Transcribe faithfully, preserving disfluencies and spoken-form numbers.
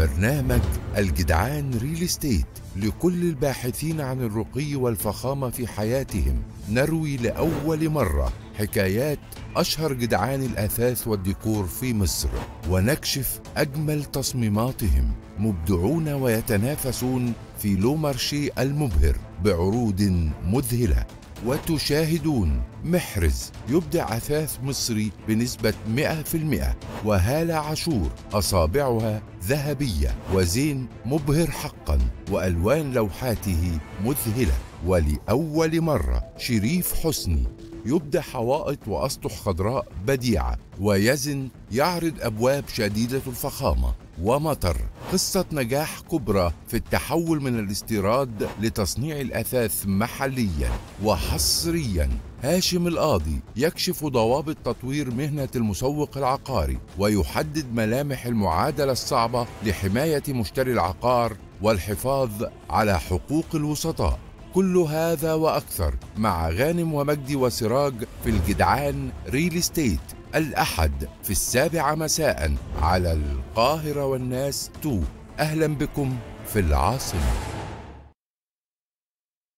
برنامج الجدعان ريل استيت لكل الباحثين عن الرقي والفخامة في حياتهم. نروي لأول مرة حكايات أشهر جدعان الأثاث والديكور في مصر، ونكشف أجمل تصميماتهم. مبدعون ويتنافسون في لو مارشي المبهر بعروض مذهلة، وتشاهدون محرز يبدع أثاث مصري بنسبة مئة في المئة، وهالة عاشور أصابعها ذهبية وزين مبهر حقا، وألوان لوحاته مذهلة. ولأول مرة شريف حسني يبدع حوائط وأسطح خضراء بديعة، ويزن يعرض أبواب شديدة الفخامة. ومطر قصة نجاح كبرى في التحول من الاستيراد لتصنيع الأثاث محليا وحصريا. هاشم القاضي يكشف ضوابط تطوير مهنة المسوق العقاري، ويحدد ملامح المعادلة الصعبة لحماية مشتري العقار والحفاظ على حقوق الوسطاء. كل هذا وأكثر مع غانم ومجدي وسراج في الجدعان ريل استيت، الأحد في السابعة مساء على القاهرة والناس تو. أهلا بكم في العاصمة.